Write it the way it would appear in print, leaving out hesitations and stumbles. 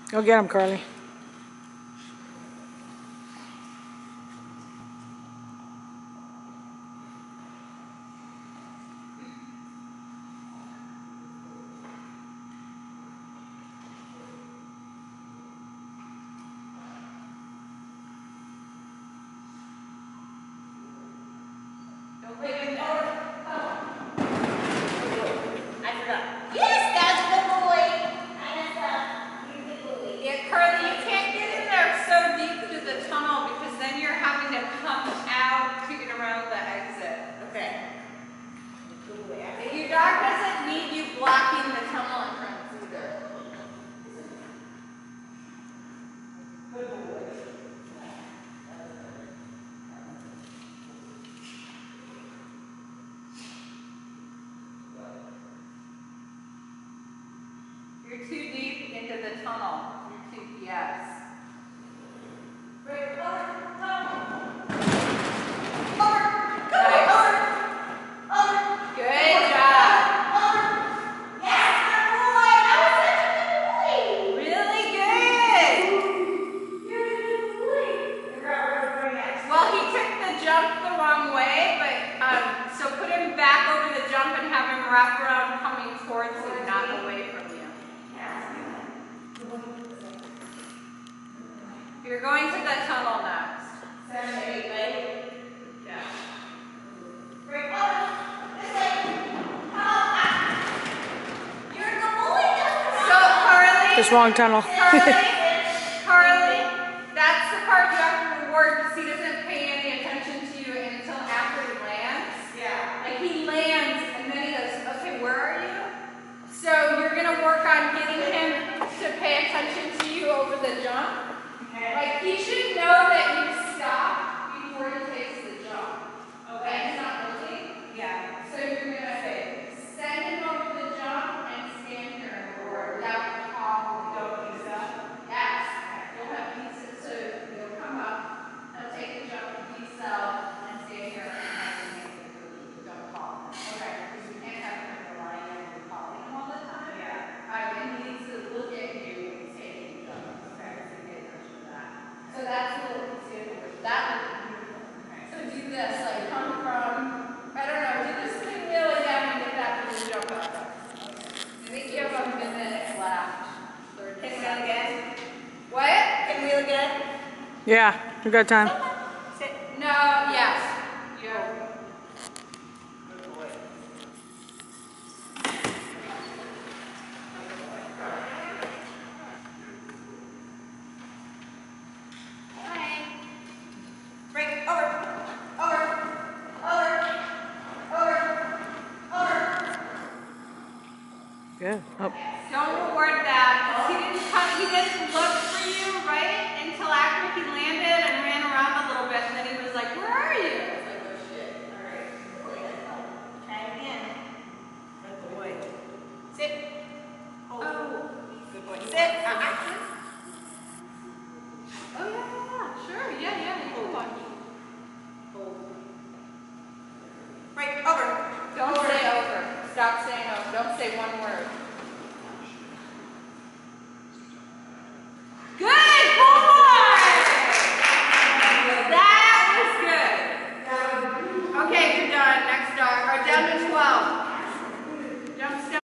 Go get him, Carly. Don't leave him there. I forgot. Yes, that's a good boy. You're a good boy. Yeah, Carly, you can't get in there so deep into the tunnel because then you're having to come out to get around the exit. Okay. Your dog doesn't need you blocking the tunnel in front either. Good boy. You're too deep into the tunnel. You're too, yes. Right, over. Good job. Yes, good boy. That was such a good boy. Really good. You're a good boy. Well, he took the jump the wrong way, but so put him back over the jump and have him wrap around coming towards you, not away from you. You're going to the tunnel next. 7, 8, right? Yeah. Break over. This way. You're a good boy. So, Carly. Just wrong tunnel. Carly, that's the part you have to reward because he doesn't pay any attention to you until after he lands. Yeah. Like he lands and then he goes, okay, where are you? So you're going to work on getting him to pay attention to you over the jump. Okay. Like he should know that you stop before he takes the jump. Okay. And he's not looking. Yeah. So you're going to say, send him over the jump and stand here and reward without calling. Don't use that? Yes. You'll have pizza, so you'll come up, he'll take the jump to himself and stand here and have him make the food. Don't call him. Okay. Because you can't have him relying on you calling him all the time. Yeah. And he needs to look at you when he's taking the jump. Okay. So pay attention to that. So that's a little easier. That would be beautiful. Okay. So do this, like come from, I don't know, do this thing really down and get back to the jump up. I think you have a minute left. Can we again? What? Can we again? Yeah, we got time.